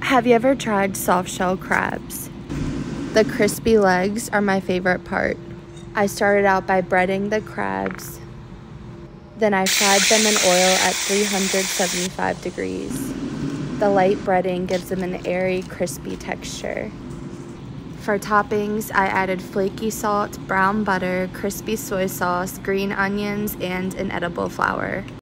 Have you ever tried soft-shell crabs? The crispy legs are my favorite part. I started out by breading the crabs. Then I fried them in oil at 375 degrees. The light breading gives them an airy, crispy texture. For toppings, I added flaky salt, brown butter, crispy soy sauce, green onions, and an edible flower.